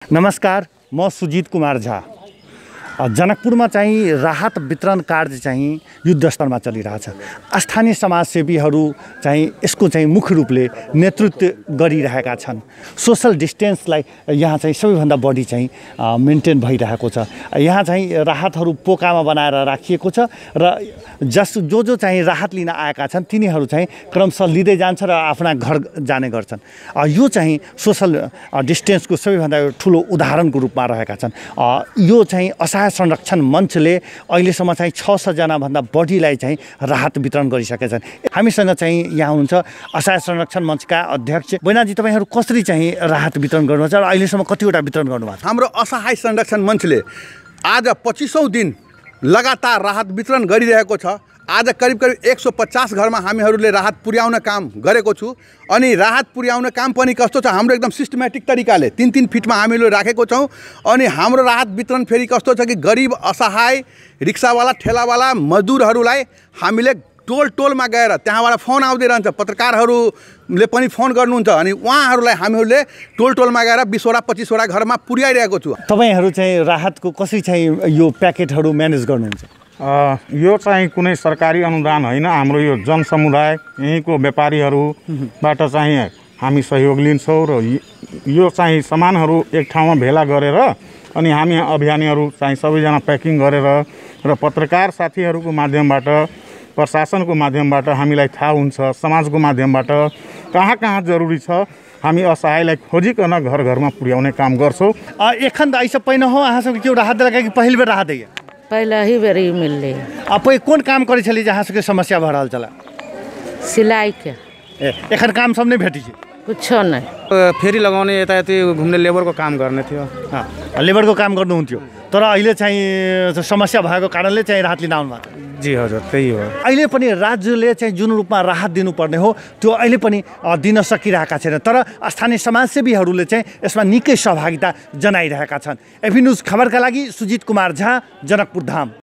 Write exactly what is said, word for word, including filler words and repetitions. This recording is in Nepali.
नमस्कार, म सुजित कुमार झा। जनकपुरमा चाहिँ राहत वितरण कार्य चाहिँ युद्ध स्तरमा चलिरहेछ। स्थानीय समाजसेवीहरू चाहिँ यसको चाहिँ मुख्य रूपले नेतृत्व गरिरहेका छन्। सोशल डिस्टेन्सलाई यहाँ चाहिँ सबैभन्दा बढी चाहिँ मेन्टेन भइरहेको छ। यहाँ चाहिँ राहतहरू पोकामा बनाएर राखिएको छ र जस जो जो चाहिँ राहत लिन आएका छन् तिनीहरू चाहिँ क्रमशः लिँदै जान्छ र आफ्ना घर जाने गर्छन्। यो चाहिँ सोशल डिस्टेन्सको सबैभन्दा ठुलो उदाहरणको रूपमा रहेका छन्। यो चाहिँ असहाय संरक्षण मञ्चले अहिलेसम्म चाहिँ छ सयजना भन्दा बढीलाई चाहिँ राहत वितरण गरिसकेका छन्। हामीसँग चाहिँ यहाँ हुनुहुन्छ असहाय संरक्षण मञ्चका अध्यक्ष बैनाजी। तपाईँहरू कसरी चाहिँ राहत वितरण गर्नुहुन्छ र अहिलेसम्म कतिवटा वितरण गर्नुभएको छ? हाम्रो असहाय संरक्षण मञ्चले आज पच्चिसौँ दिन लगातार राहत वितरण गरिरहेको छ। आज करिब करिब एक सौ पचास घरमा हामीहरूले राहत पुर्याउन काम गरेको छु। अनि राहत पुर्याउन काम पनि कस्तो छ, हाम्रो एकदम सिस्टमेटिक तरिकाले तीन तीन फिटमा हामीले राखेको छौँ। अनि हाम्रो राहत वितरण फेरि कस्तो छ कि गरिब असहाय रिक्सावाला ठेलावाला मजदुरहरूलाई हामीले टोल टोलमा गएर त्यहाँबाट फोन आउँदै रहन्छ, पत्रकारहरूले पनि फोन गर्नुहुन्छ अनि उहाँहरूलाई हामीहरूले टोल टोलमा गएर बिसवटा पच्चिसवटा घरमा पुर्याइरहेको छु। तपाईँहरू चाहिँ राहतको कसरी चाहिँ यो प्याकेटहरू म्यानेज गर्नुहुन्छ? यो चाहिँ कुनै सरकारी अनुदान होइन, हाम्रो यो जनसमुदाय यहीँको व्यापारीहरूबाट चाहिँ हामी सहयोग लिन्छौँ र यो चाहिँ सामानहरू एक ठाउँमा भेला गरेर अनि हामी अभियानीहरू चाहिँ सबैजना प्याकिङ गरेर र पत्रकार साथीहरूको माध्यमबाट प्रशासनको माध्यमबाट हामीलाई थाहा हुन्छ, समाजको माध्यमबाट कहाँ कहाँ जरुरी छ हामी असहायलाई खोजिकन घर घरमा पुर्याउने काम गर्छौँ। एखन त ऐसा पहिने हो अहाँ सबके केओ राहत देलक कि पहिल बेर राहत दैए? पहला ही बेर मिलले। अब कोन काम करे छली जहाँ सबके समस्या भ रहल छला? सिलाई के। एखन काम सब नहीं भेटी छै? कुछो नहीं। फेरी लगाउने यतायति घुम्ने लेबरको काम गर्ने थियो। हाँ, लेबरको काम गर्नुहुन्थ्यो तर अहिले चाहिँ समस्या भएको कारणले चाहिँ राहत लिन आउनु भएको? जी हजुर, त्यही हो। अहिले पनि राज्यले चाहिँ जुन रूपमा राहत दिनुपर्ने हो त्यो अहिले पनि दिन सकिरहेका छैन, तर स्थानीय समाजसेवीहरूले चाहिँ यसमा निकै सहभागिता जनाइरहेका छन्। एभी न्युज खबरका लागि सुजित कुमार झा, जनकपुर धाम।